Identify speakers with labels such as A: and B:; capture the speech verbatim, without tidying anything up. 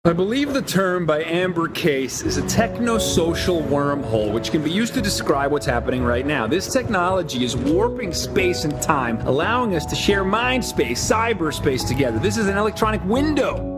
A: I believe the term by Amber Case is a techno-social wormhole, which can be used to describe what's happening right now. This technology is warping space and time, allowing us to share mind space, cyberspace together. This is an electronic window